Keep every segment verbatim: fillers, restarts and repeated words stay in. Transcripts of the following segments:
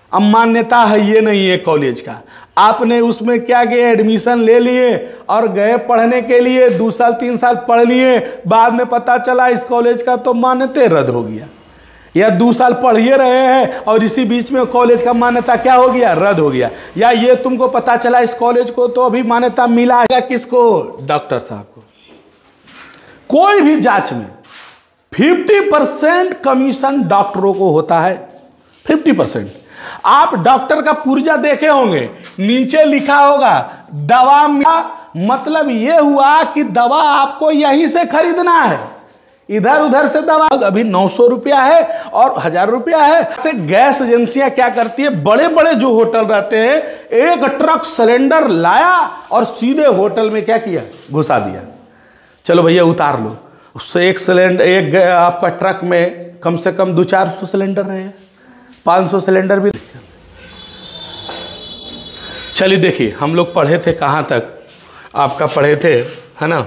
अब मान्यता है ये नहीं है कॉलेज का, आपने उसमें क्या किया, एडमिशन ले लिए और गए पढ़ने के लिए, दो साल तीन साल पढ़ लिए, बाद में पता चला इस कॉलेज का तो मान्यता रद्द हो गया, या दो साल पढ़िए रहे हैं और इसी बीच में कॉलेज का मान्यता क्या हो गया, रद्द हो गया, या ये तुमको पता चला इस कॉलेज को तो अभी मान्यता मिला है किसको, डॉक्टर साहब को। कोई भी जांच में पचास परसेंट कमीशन डॉक्टरों को होता है, पचास परसेंट। आप डॉक्टर का पुर्जा देखे होंगे, नीचे लिखा होगा दवा मिला, मतलब यह हुआ कि दवा आपको यहीं से खरीदना है, इधर उधर से दवा अभी नौ सौ रुपया है और हजार रुपया है। से गैस एजेंसियां क्या करती है, बड़े बड़े जो होटल रहते हैं, एक ट्रक सिलेंडर लाया और सीधे होटल में क्या किया, घुसा दिया, चलो भैया उतार लो। उससे एक सिलेंडर, एक आपका ट्रक में कम से कम दो चार सौ सिलेंडर रहे, पाँच सौ सिलेंडर भी। चलिए देखिए, हम लोग पढ़े थे कहाँ तक, आपका पढ़े थे है ना,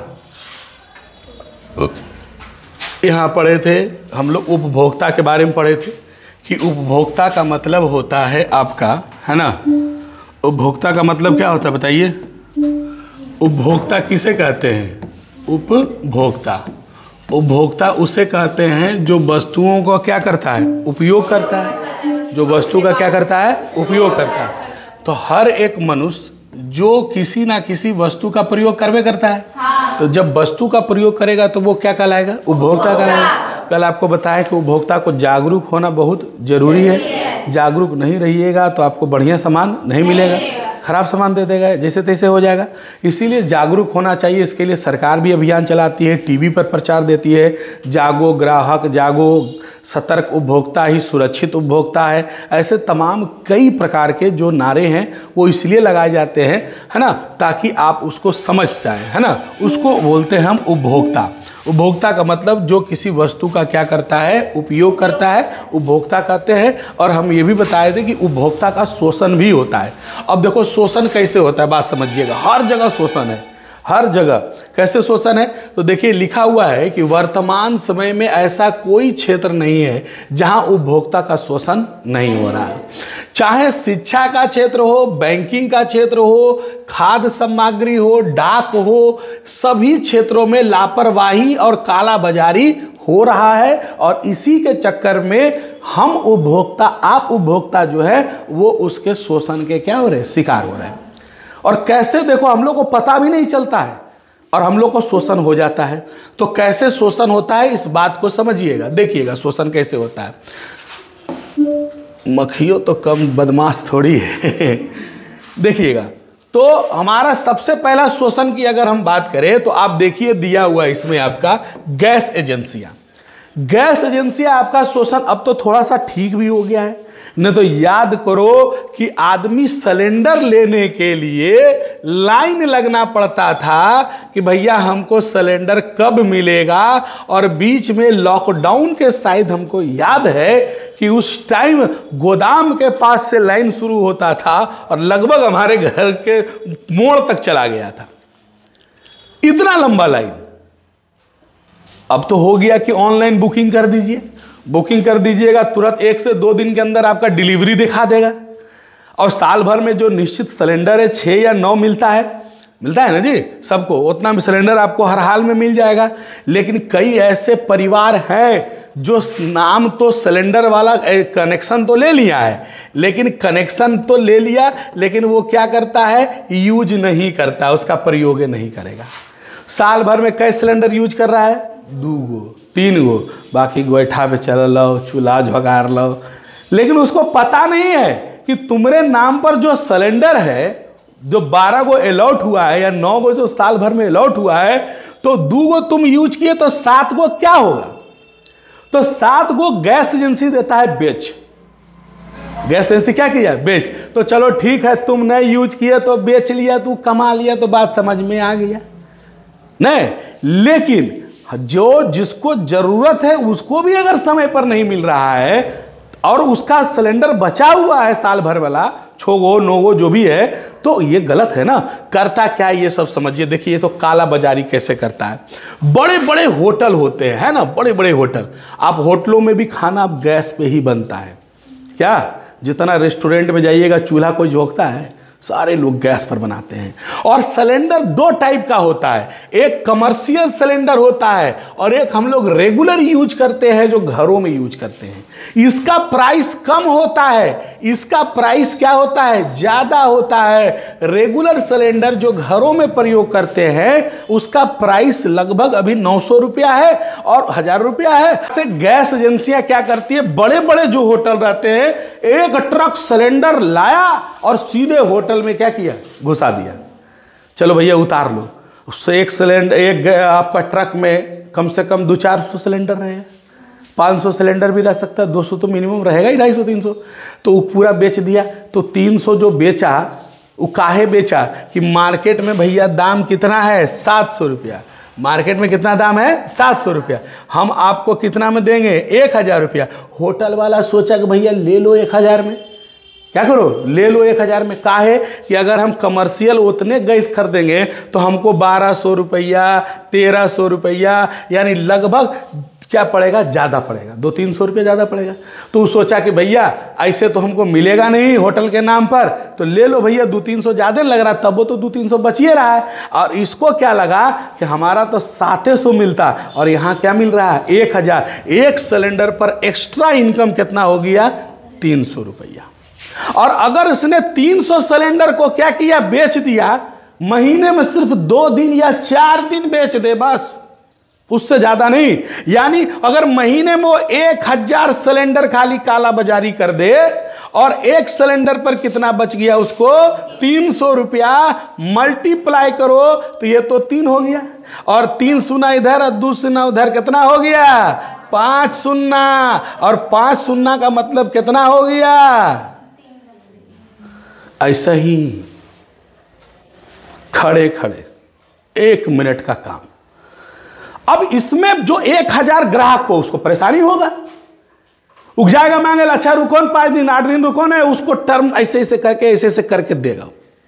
यहाँ पढ़े थे हम लोग उपभोक्ता के बारे में पढ़े थे कि उपभोक्ता का मतलब होता है आपका, है ना, उपभोक्ता का मतलब क्या होता है बताइए, उपभोक्ता किसे कहते हैं, उपभोक्ता। उपभोक्ता उसे कहते हैं जो वस्तुओं को क्या करता है, उपयोग करता है, जो वस्तु का क्या करता है, उपयोग करता है। तो हर एक मनुष्य जो किसी ना किसी वस्तु का प्रयोग करवे करता है, हाँ। तो जब वस्तु का प्रयोग करेगा तो वो क्या कहलाएगा, उपभोक्ता कहलाएगा। कल आपको बताया कि उपभोक्ता को जागरूक होना बहुत जरूरी है, जागरूक नहीं रहिएगा तो आपको बढ़िया सामान नहीं मिलेगा, खराब सामान दे देगा, जैसे तैसे हो जाएगा। इसीलिए जागरूक होना चाहिए, इसके लिए सरकार भी अभियान चलाती है, टीवी पर प्रचार देती है, जागो ग्राहक जागो, सतर्क उपभोक्ता ही सुरक्षित उपभोक्ता है, ऐसे तमाम कई प्रकार के जो नारे हैं वो इसलिए लगाए जाते हैं, है ना, ताकि आप उसको समझ जाएं, है ना। उसको बोलते हैं हम उपभोक्ता। उपभोक्ता का मतलब जो किसी वस्तु का क्या करता है, उपयोग करता है, उपभोक्ता कहते हैं। और हम ये भी बताए थे कि उपभोक्ता का शोषण भी होता है। अब देखो शोषण कैसे होता है, बात समझिएगा, हर जगह शोषण है, हर जगह। कैसे शोषण है, तो देखिए लिखा हुआ है कि वर्तमान समय में ऐसा कोई क्षेत्र नहीं है जहां उपभोक्ता का शोषण नहीं हो रहा है। चाहे शिक्षा का क्षेत्र हो, बैंकिंग का क्षेत्र हो, खाद्य सामग्री हो, डाक हो, सभी क्षेत्रों में लापरवाही और काला बाजारी हो रहा है। और इसी के चक्कर में हम उपभोक्ता, आप उपभोक्ता जो है वो उसके शोषण के क्या हो रहे हैं, शिकार हो रहे हैं। और कैसे, देखो हम लोग को पता भी नहीं चलता है और हम लोग को शोषण हो जाता है। तो कैसे शोषण होता है इस बात को समझिएगा, देखिएगा शोषण कैसे होता है। मक्खियों तो कम बदमाश थोड़ी है देखिएगा, तो हमारा सबसे पहला शोषण की अगर हम बात करें तो आप देखिए दिया हुआ इसमें आपका गैस एजेंसियां। गैस एजेंसियां आपका शोषण अब तो थोड़ा सा ठीक भी हो गया है, नहीं तो याद करो कि आदमी सिलेंडर लेने के लिए लाइन लगना पड़ता था कि भैया हमको सिलेंडर कब मिलेगा। और बीच में लॉकडाउन के शायद हमको याद है कि उस टाइम गोदाम के पास से लाइन शुरू होता था और लगभग हमारे घर के मोड़ तक चला गया था, इतना लंबा लाइन। अब तो हो गया कि ऑनलाइन बुकिंग कर दीजिए, बुकिंग कर दीजिएगा, तुरंत एक से दो दिन के अंदर आपका डिलीवरी दिखा देगा। और साल भर में जो निश्चित सिलेंडर है छः या नौ मिलता है, मिलता है ना जी सबको, उतना भी सिलेंडर आपको हर हाल में मिल जाएगा। लेकिन कई ऐसे परिवार हैं जो नाम तो सिलेंडर वाला कनेक्शन तो ले लिया है, लेकिन कनेक्शन तो ले लिया लेकिन वो क्या करता है, यूज नहीं करता, उसका प्रयोग नहीं करेगा। साल भर में कई सिलेंडर यूज कर रहा है, दो गो तीन गो, बाकी गोईठा पे चल लो, चूल्हा झगार लो। लेकिन उसको पता नहीं है कि तुम्हारे नाम पर जो सिलेंडर है, जो बारह गो अलॉट हुआ है या नौ गो जो साल भर में अलॉट हुआ है, तो दो गो तुम यूज किए तो सात गो क्या होगा, तो सात गो गैस एजेंसी देता है बेच। गैस एजेंसी क्या किया, बेच। तो चलो ठीक है, तुम नहीं यूज किए तो बेच लिया, तू कमा लिया, तो बात समझ में आ गया नहीं। लेकिन जो जिसको जरूरत है उसको भी अगर समय पर नहीं मिल रहा है और उसका सिलेंडर बचा हुआ है साल भर वाला, छो गो नौ गो जो भी है, तो ये गलत है ना। करता क्या ये सब समझिए, देखिए ये तो काला बाजारी कैसे करता है। बड़े बड़े होटल होते हैं, है ना, बड़े बड़े होटल, आप होटलों में भी खाना गैस पे ही बनता है, क्या जितना रेस्टोरेंट में जाइएगा चूल्हा कोई झोंकता है, सारे लोग गैस पर बनाते हैं। और सिलेंडर दो टाइप का होता है, एक कमर्शियल सिलेंडर होता है और एक हम लोग रेगुलर यूज करते हैं जो घरों में यूज करते हैं। इसका प्राइस कम होता है, इसका प्राइस क्या होता है, ज्यादा होता है। रेगुलर सिलेंडर जो घरों में प्रयोग करते हैं उसका प्राइस लगभग अभी नौ सौ रुपया है और हजार रुपया है। से गैस एजेंसियां क्या करती है, बड़े बड़े जो होटल रहते हैं एक ट्रक सिलेंडर लाया और सीधे होटल में क्या किया, घुसा दिया। चलो भैया उतार लो। उससे एक सिलेंडर, एक आपका ट्रक में कम से कम दो चार सौ सिलेंडर रहे, पाँच सौ सिलेंडर भी रह सकता है, दो सौ तो मिनिमम रहेगा ही, ढाई सौ तीन सौ। तो वो पूरा बेच दिया। तो तीन सौ जो बेचा वो काहे बेचा कि मार्केट में भैया दाम कितना है, सात सौ रुपया। मार्केट में कितना दाम है, सात सौ रुपया। हम आपको कितना में देंगे, एक हजार रुपया। होटल वाला सोचा कि भैया ले लो एक हजार में, क्या करो, ले लो एक हजार में। काहे कि अगर हम कमर्शियल उतने गैस खरीदेंगे तो हमको बारह सौ रुपया, तेरह सौ रुपया, यानी लगभग क्या पड़ेगा, ज़्यादा पड़ेगा, दो तीन सौ रुपये ज़्यादा पड़ेगा। तो सोचा कि भैया ऐसे तो हमको मिलेगा नहीं होटल के नाम पर, तो ले लो भैया, दो तीन सौ ज़्यादा लग रहा, तब वो तो दो तीन सौ बच ही रहा है। और इसको क्या लगा कि हमारा तो सात सौ मिलता और यहाँ क्या मिल रहा है, एक हज़ार। एक सिलेंडर पर एक्स्ट्रा इनकम कितना हो गया, तीन सौ रुपया। और अगर इसने तीन सौ सिलेंडर को क्या किया, बेच दिया, महीने में सिर्फ दो दिन या चार दिन बेच दे बस, उससे ज्यादा नहीं। यानी अगर महीने में वो एक हजार सिलेंडर खाली काला बाजारी कर दे और एक सिलेंडर पर कितना बच गया उसको, तीन सौ रुपया, मल्टीप्लाई करो तो ये तो तीन हो गया, और तीन सुना इधर और दो सुना उधर, कितना हो गया, पांच सुन्ना। और पांच सुन्ना का मतलब कितना हो गया, ऐसा ही खड़े खड़े एक मिनट का काम। अब इसमें जो एक हजार ग्राहक को, उसको परेशानी होगा, उग जाएगा मांगे, अच्छा रुको न पांच दिन आठ दिन रुको ना, उसको टर्म ऐसे ऐसे करके ऐसे ऐसे करके देगा।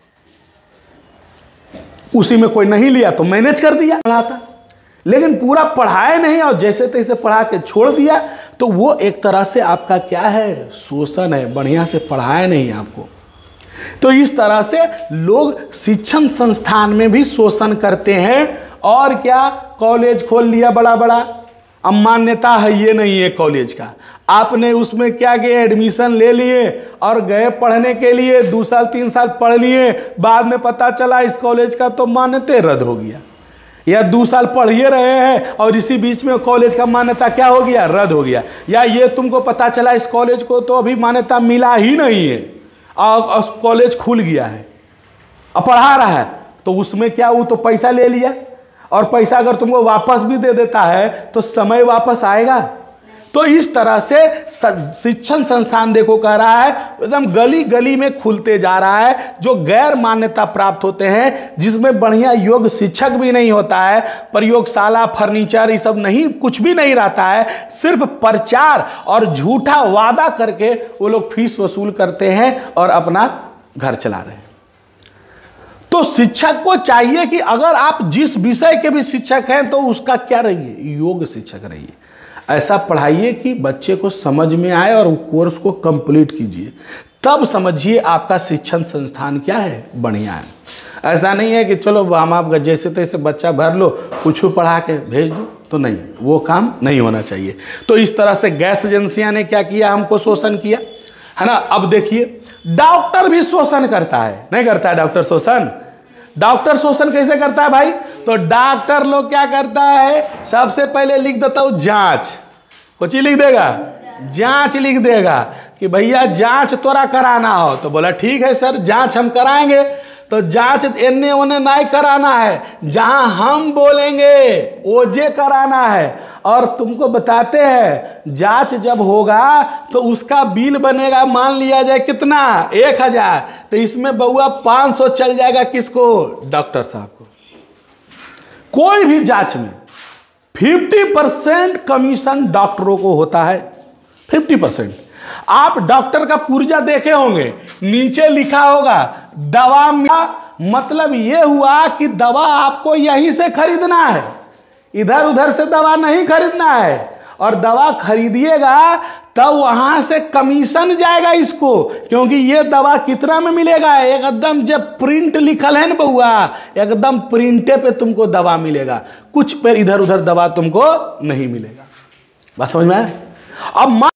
उसी में कोई नहीं लिया तो मैनेज कर दिया, पढ़ाता, लेकिन पूरा पढ़ाए नहीं और जैसे तैसे पढ़ा के छोड़ दिया, तो वो एक तरह से आपका क्या है, शोषण है। बढ़िया से पढ़ाए नहीं आपको। तो इस तरह से लोग शिक्षण संस्थान में भी शोषण करते हैं। और क्या, कॉलेज खोल लिया बड़ा बड़ा, अब मान्यता है ये नहीं है कॉलेज का, आपने उसमें क्या गए, एडमिशन ले लिए और गए पढ़ने के लिए, दो साल तीन साल पढ़ लिए, बाद में पता चला इस कॉलेज का तो मान्यता रद्द हो गया, या दो साल पढ़िए रहे हैं और इसी बीच में कॉलेज का मान्यता क्या हो गया, रद्द हो गया। या ये तुमको पता चला इस कॉलेज को तो अभी मान्यता मिला ही नहीं है और कॉलेज खुल गया है, अब पढ़ा रहा है, तो उसमें क्या, वो तो पैसा ले लिया, और पैसा अगर तुमको वापस भी दे देता है तो समय वापस आएगा। तो इस तरह से शिक्षण संस्थान देखो कह रहा है एकदम गली गली में खुलते जा रहा है, जो गैर मान्यता प्राप्त होते हैं, जिसमें बढ़िया योग शिक्षक भी नहीं होता है, प्रयोगशाला, फर्नीचर, ये सब नहीं, कुछ भी नहीं रहता है, सिर्फ प्रचार और झूठा वादा करके वो लोग फीस वसूल करते हैं और अपना घर चला रहे हैं। तो शिक्षक को चाहिए कि अगर आप जिस विषय के भी शिक्षक हैं तो उसका क्या रहिए, योग शिक्षक रहिए। ऐसा पढ़ाइए कि बच्चे को समझ में आए और कोर्स को कंप्लीट कीजिए, तब समझिए आपका शिक्षण संस्थान क्या है, बढ़िया है। ऐसा नहीं है कि चलो हम आप जैसे तैसे बच्चा भर लो, कुछ पढ़ा के भेज दो, तो नहीं, वो काम नहीं होना चाहिए। तो इस तरह से गैस एजेंसियां ने क्या किया, हमको शोषण किया, है ना। अब देखिए डॉक्टर भी शोषण करता है, नहीं करता है डॉक्टर शोषण? डॉक्टर शोषण कैसे करता है भाई? तो डॉक्टर लोग क्या करता है, सबसे पहले लिख देता हूं जांच, कुछ ही लिख देगा, जांच लिख देगा कि भैया जांच तोरा कराना हो, तो बोला ठीक है सर जांच हम कराएंगे। तो जांच एने ओने नहीं कराना है, जहां हम बोलेंगे ओजे कराना है। और तुमको बताते हैं जांच जब होगा तो उसका बिल बनेगा, मान लिया जाए कितना, एक हजार, तो इसमें बउआ पाँच सौ चल जाएगा किसको, डॉक्टर साहब को। कोई भी जांच में पचास परसेंट कमीशन डॉक्टरों को होता है, पचास परसेंट। आप डॉक्टर का पुर्जा देखे होंगे, नीचे लिखा होगा दवा में, मतलब ये हुआ कि दवा आपको यहीं से खरीदना है, इधर उधर से दवा नहीं खरीदना है। और दवा खरीदिएगा तब वहां से कमीशन जाएगा इसको, क्योंकि ये दवा कितना में मिलेगा, एकदम जब प्रिंट लिखल है ना बउआ, एकदम प्रिंटे पे तुमको दवा मिलेगा, कुछ पे इधर उधर दवा तुमको नहीं मिलेगा। बात समझ में आया? अब